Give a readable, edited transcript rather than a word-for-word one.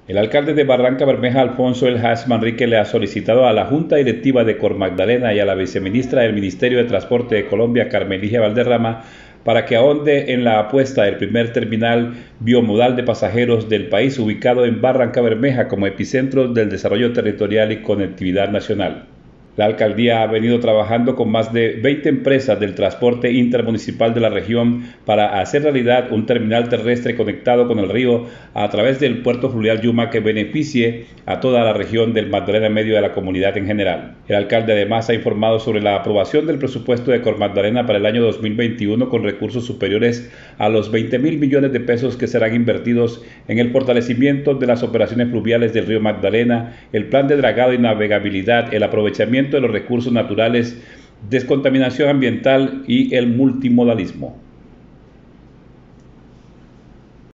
El alcalde de Barranca Bermeja, Alfonso El Haz Manrique, le ha solicitado a la Junta Directiva de Cormagdalena y a la viceministra del Ministerio de Transporte de Colombia, Carmeligia Valderrama, para que ahonde en la apuesta del primer terminal biomodal de pasajeros del país, ubicado en Barranca Bermeja como epicentro del desarrollo territorial y conectividad nacional. La alcaldía ha venido trabajando con más de 20 empresas del transporte intermunicipal de la región para hacer realidad un terminal terrestre conectado con el río a través del puerto fluvial Yuma que beneficie a toda la región del Magdalena Medio y a la comunidad en general. El alcalde además ha informado sobre la aprobación del presupuesto de Cormagdalena para el año 2021 con recursos superiores a los 20.000 millones de pesos que serán invertidos en el fortalecimiento de las operaciones fluviales del río Magdalena, el plan de dragado y navegabilidad, el aprovechamiento de los recursos naturales, descontaminación ambiental y el multimodalismo.